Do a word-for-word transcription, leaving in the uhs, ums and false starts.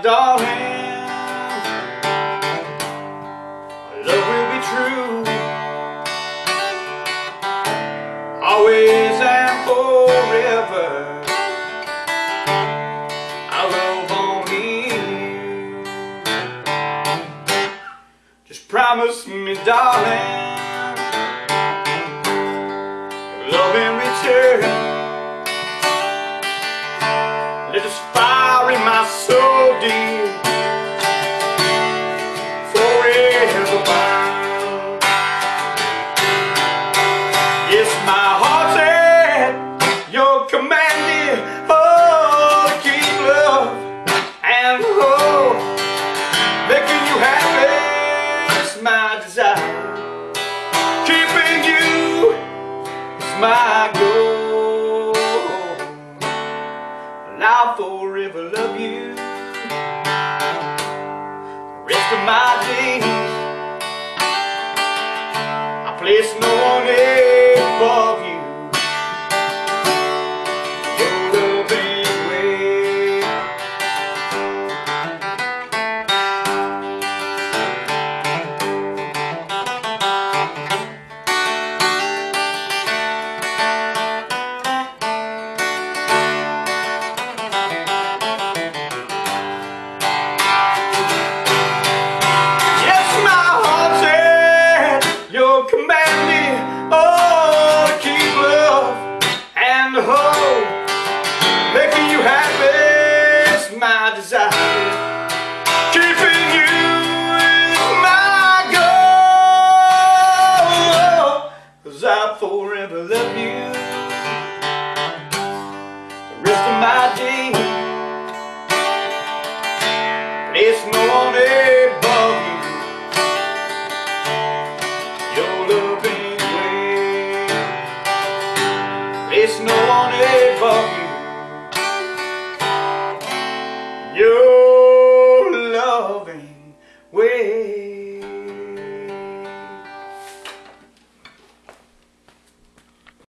darling, our love will be true, always and forever. I love Vonnie. Just promise me, darling, love in return. Let this fire in my soul, dear, forever burn. Yes, my heart's at your command, dear. Oh, to keep love and hope, making you happy is my desire. Keeping you is my goal. I'll forever love you the rest of my days. I place no one above you. Your loving way. Command me, oh, to keep love and hope, making you happy is my desire. Keeping you is my goal, 'cause I forever love you.